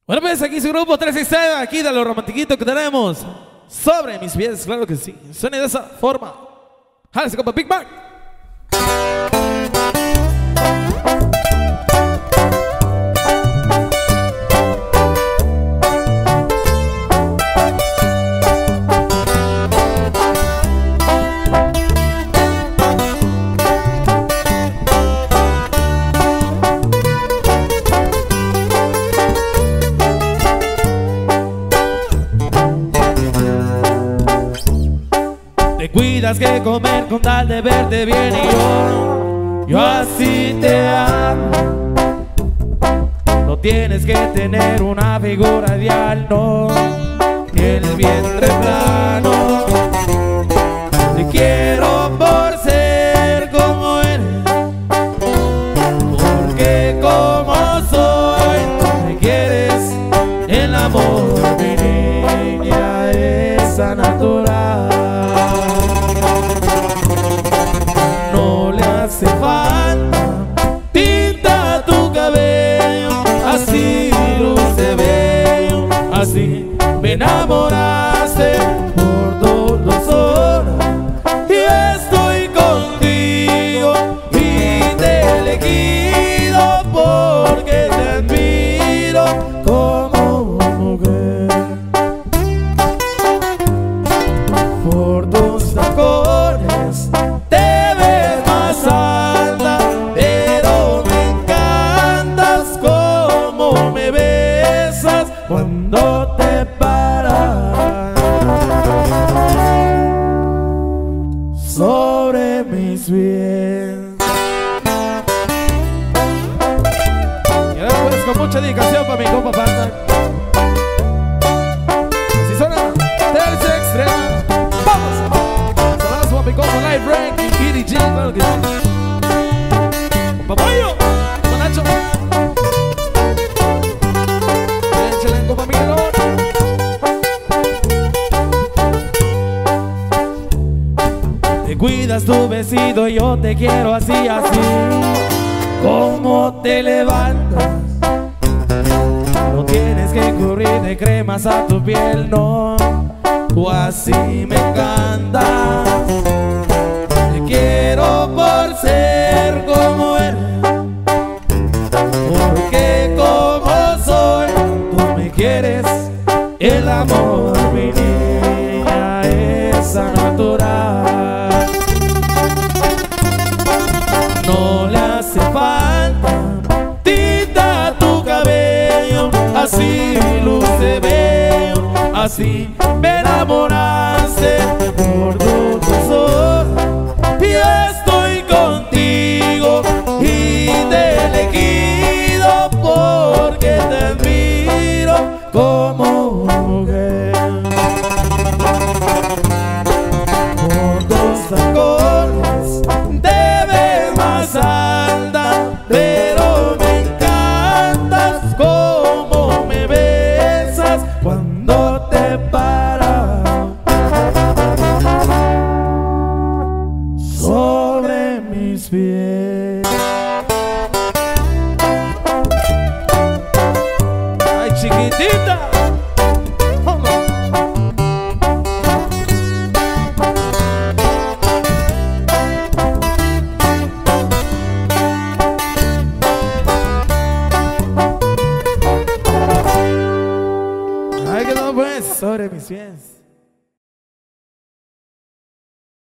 Bueno, pues aquí su grupo 367, aquí de lo romantiquito que tenemos. Sobre mis pies, claro que sí. Suena de esa forma. Jálese, compa, Big Bang. Te cuidas que comer con tal de verte bien y yo así te amo. No tienes que tener una figura ideal, no, ni el vientre plano. Te quiero por ser como eres, porque como soy, me quieres. El amor, mi niña, es natural. Hace falta tinta tu cabello, así luce bello, así me enamoraste por 2 horas y estoy contigo y te he elegido porque te admiro como mujer. Por tus tacones cuando te paras sobre mis pies. Y ahora pues con mucha dedicación para mi compa Panda. Así suena Tercer Extrema. ¡Vamos! Saludos para mi compa Live Rank y EDG, claro que sí. ¡Papayo! ¡Manacho! Te cuidas tu vestido y yo te quiero así, así como te levantas. No tienes que cubrir de cremas a tu piel, no, tú así me encantas. Te quiero por ser como eres, porque como soy, tú me quieres. El amor, mi niña, es natural. No le hace falta tinta a tu cabello, así luce bello, así me enamoraste por 2 horas y estoy contigo y te he elegido porque te admiro como mujer. Por 2 tacones te ves más alta, pero me encantas como me besas cuando te paras sobre mis pies. Ay, chiquitita. Ay, que no pues, sobre mis pies.